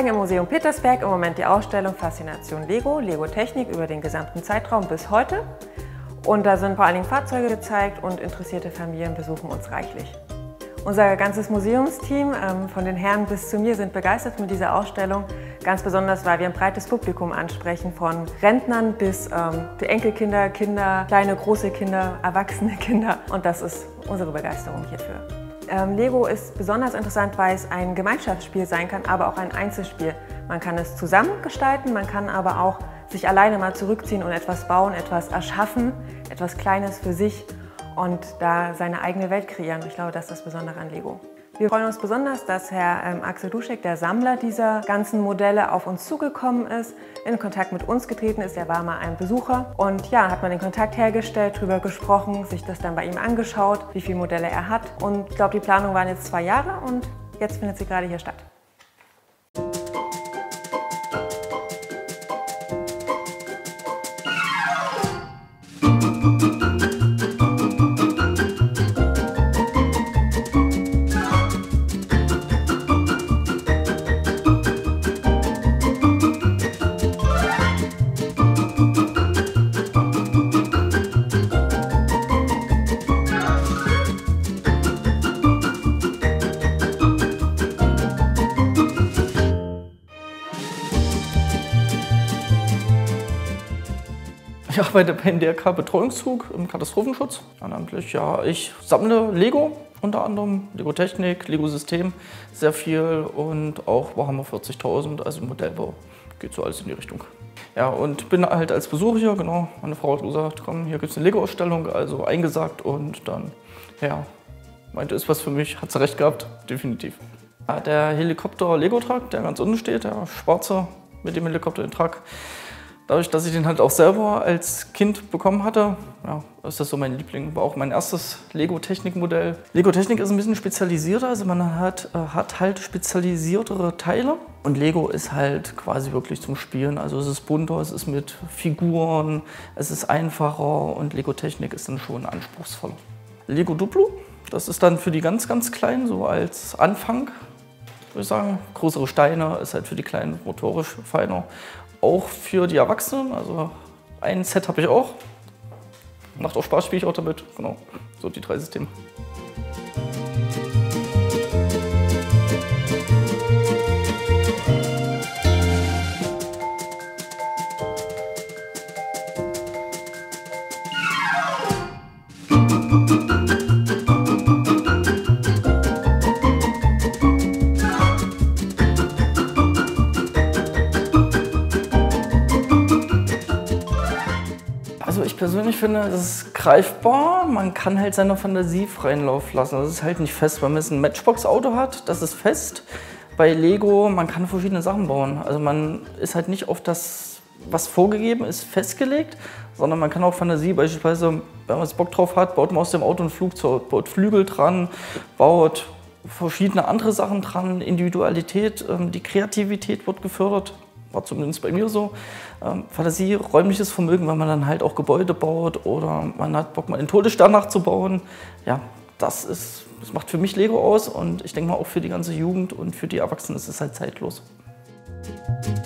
zeigen im Museum Petersberg im Moment die Ausstellung Faszination Lego, Lego-Technik über den gesamten Zeitraum bis heute. Und da sind vor allen Dingen Fahrzeuge gezeigt und interessierte Familien besuchen uns reichlich. Unser ganzes Museumsteam, von den Herren bis zu mir, sind begeistert mit dieser Ausstellung. Ganz besonders, weil wir ein breites Publikum ansprechen, von Rentnern bis die Enkelkinder, Kinder, kleine, große Kinder, erwachsene Kinder. Und das ist unsere Begeisterung hierfür. Lego ist besonders interessant, weil es ein Gemeinschaftsspiel sein kann, aber auch ein Einzelspiel. Man kann es zusammen gestalten, man kann aber auch sich alleine mal zurückziehen und etwas bauen, etwas erschaffen, etwas Kleines für sich und da seine eigene Welt kreieren. Ich glaube, das ist das Besondere an Lego. Wir freuen uns besonders, dass Herr Axel Duschek, der Sammler dieser ganzen Modelle, auf uns zugekommen ist, in Kontakt mit uns getreten ist. Er war mal ein Besucher und ja, hat man den Kontakt hergestellt, darüber gesprochen, sich das dann bei ihm angeschaut, wie viele Modelle er hat. Und ich glaube, die Planung waren jetzt 2 Jahre und jetzt findet sie gerade hier statt. Ich arbeite beim DRK Betreuungszug im Katastrophenschutz. Ja, ich sammle Lego, unter anderem Lego-Technik, Lego-System, sehr viel und auch Warhammer 40.000, also Modellbau. Geht so alles in die Richtung. Ja, und bin halt als Besucher hier, genau. Meine Frau hat gesagt, komm, hier gibt es eine Lego-Ausstellung, also eingesagt und dann, ja, meinte, ist was für mich, hat sie recht gehabt, definitiv. Ja, der Helikopter-Lego-Truck, der ganz unten steht, der schwarze mit dem Helikopter den Truck. Dadurch, dass ich den halt auch selber als Kind bekommen hatte, ja, ist das so mein Liebling. War auch mein erstes Lego-Technik-Modell. Lego-Technik ist ein bisschen spezialisierter, also man hat halt spezialisiertere Teile. Und Lego ist halt quasi wirklich zum Spielen. Also es ist bunter, es ist mit Figuren, es ist einfacher und Lego-Technik ist dann schon anspruchsvoller. Lego Duplo, das ist dann für die ganz, ganz Kleinen, so als Anfang, würde ich sagen. Größere Steine ist halt für die Kleinen motorisch feiner. Auch für die Erwachsenen, also ein Set habe ich auch. Macht auch Spaß, spiele ich auch damit. Genau, so die 3 Systeme. Also ich persönlich finde, es ist greifbar, man kann halt seiner Fantasie freien Lauf lassen. Das ist halt nicht fest, wenn man jetzt ein Matchbox-Auto hat, das ist fest. Bei Lego, man kann verschiedene Sachen bauen. Also man ist halt nicht auf das, was vorgegeben ist, festgelegt, sondern man kann auch Fantasie, beispielsweise, wenn man jetzt Bock drauf hat, baut man aus dem Auto ein Flugzeug, baut Flügel dran, baut verschiedene andere Sachen dran, Individualität, die Kreativität wird gefördert. War zumindest bei mir so. Fantasie, räumliches Vermögen, wenn man dann halt auch Gebäude baut oder man hat Bock, mal den Todesstern nachzubauen. Ja, das macht für mich Lego aus und ich denke mal auch für die ganze Jugend und für die Erwachsenen ist es halt zeitlos.